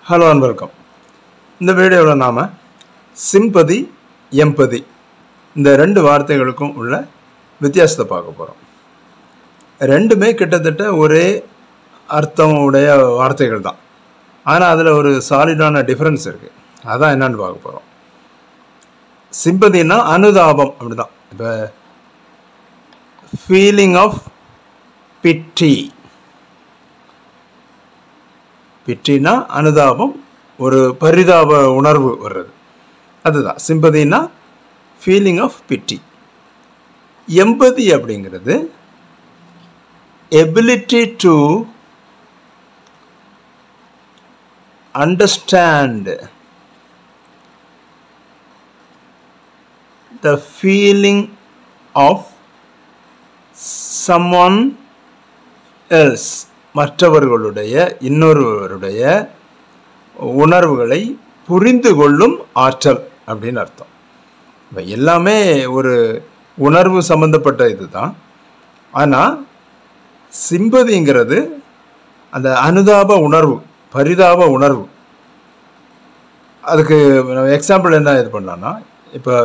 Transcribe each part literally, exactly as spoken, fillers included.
Hello and welcome. In this video, we will sympathy, empathy. இந்த ரெண்டு வார்த்தைகளுக்கும் உள்ள வித்தியாசத்தை பார்க்க போறோம். ரெண்டுமே கிட்டத்தட்ட ஒரே அர்த்தம் உடைய வார்த்தைகள் தான். ஆனா அதுல ஒரு சாலிடான டிஃபரன்ஸ் இருக்கு. அதான் என்னன்னு பார்க்க போறோம். சிம்பதினா அனுதாபம் அப்படிதான். இப்ப feeling of pity. பிட்டினா அனுதாபம் ஒரு பரிதாப உணர்வு வருது அதுதான் சிம்பதினா ஃபீலிங் ஆஃப் பிட்டி எம்பதி அப்படிங்கிறது ability to understand the feeling of someone else மற்றவர்களுடைய இன்னொருவருடைய உணர்வுகளை புரிந்து கொள்ளும் ஆற்றல் அப்படின்னு அர்த்தம். இப்போ எல்லாமே ஒரு உணர்வு சம்பந்தப்பட்ட இதுதான். ஆனால் சிம்பதிங்கிறது அந்த அனுதாப உணர்வு பரிதாப உணர்வு. அதுக்கு எக்ஸாம்பிள் என்ன இது பண்ணலான்னா இப்போ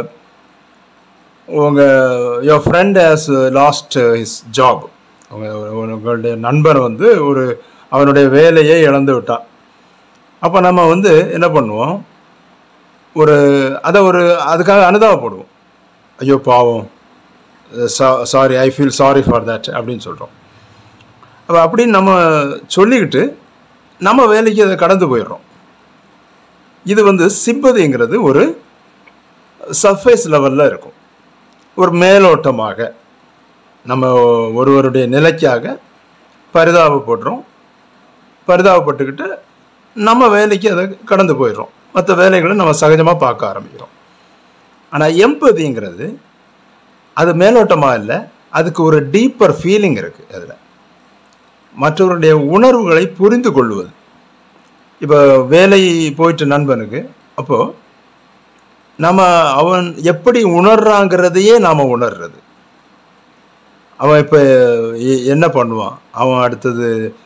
உங்கள் your friend has lost his job. உங்களுடைய நண்பர் வந்து ஒரு அவனுடைய வேலையை இழந்து விட்டான். அப்போ நம்ம வந்து என்ன பண்ணுவோம், ஒரு அதை ஒரு அதுக்காக அனுதாபப்படுவோம். ஐயோ பாவம், sorry I feel sorry for that அப்படின்னு சொல்கிறோம். அப்போ அப்படின்னு நம்ம சொல்லிக்கிட்டு நம்ம வேலைக்கு அதை கடந்து போயிடுறோம். இது வந்து சிம்பதிங்கிறது ஒரு சர்ஃபேஸ் லெவலில் இருக்கும். ஒரு மேலோட்டமாக நம்ம ஒருவருடைய நிலைக்காக பரிதாபப்படுறோம். பரிதாபப்பட்டுக்கிட்டு நம்ம வேலைக்கு அதை கடந்து போயிடுறோம். மற்ற வேலைகளை நம்ம சகஜமாக பார்க்க ஆரம்பிக்கிறோம். ஆனால் எம்பதிங்கிறது அது மேலோட்டமாக இல்லை, அதுக்கு ஒரு டீப்பர் ஃபீலிங் இருக்குது. அதில் மற்றவருடைய உணர்வுகளை புரிந்து கொள்வது. இப்போ வேலை போயிட்டு நண்பனுக்கு அப்போது நம்ம அவன் எப்படி உணர்றாங்கிறதையே நாம் உணர்றது. அவன் இப்போ என்ன பண்ணுவான், அவன் அடுத்தது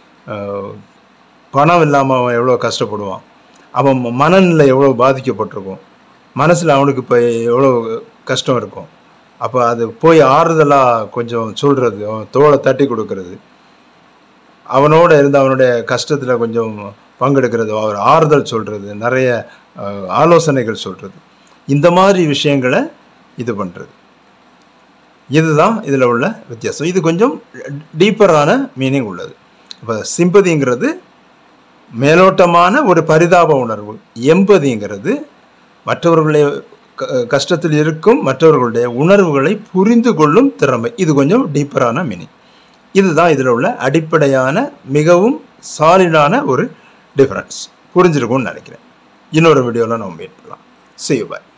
பணம் இல்லாமல் அவன் எவ்வளோ கஷ்டப்படுவான், அவன் மனநிலை எவ்வளோ பாதிக்கப்பட்டிருக்கும், மனசில் அவனுக்கு இப்போ எவ்வளோ கஷ்டம் இருக்கும். அப்போ அது போய் ஆறுதலாக கொஞ்சம் சொல்கிறது, அவன் தோளை தட்டி கொடுக்கறது, அவனோட இருந்து அவனுடைய கஷ்டத்தில் கொஞ்சம் பங்கெடுக்கிறது, அவர் ஆறுதல் சொல்கிறது, நிறைய ஆலோசனைகள் சொல்கிறது, இந்த மாதிரி விஷயங்களை இது பண்ணுறது. இதுதான் இதில் உள்ள வித்தியாசம். இது கொஞ்சம் டீப்பரான மீனிங் உள்ளது. இப்போ சிம்பதிங்கிறது மேலோட்டமான ஒரு பரிதாப உணர்வு. எம்பதிங்கிறது மற்றவர்களுடைய கஷ்டத்தில் இருக்கும் மற்றவர்களுடைய உணர்வுகளை புரிந்து கொள்ளும் திறமை. இது கொஞ்சம் டீப்பரான மீனிங். இதுதான் இதில் உள்ள அடிப்படையான மிகவும் சாலிடான ஒரு டிஃப்ரென்ஸ். புரிஞ்சிருக்கும்னு நினைக்கிறேன். இன்னொரு வீடியோவில் நம்ம மீட் பண்ணலாம். See you, bye.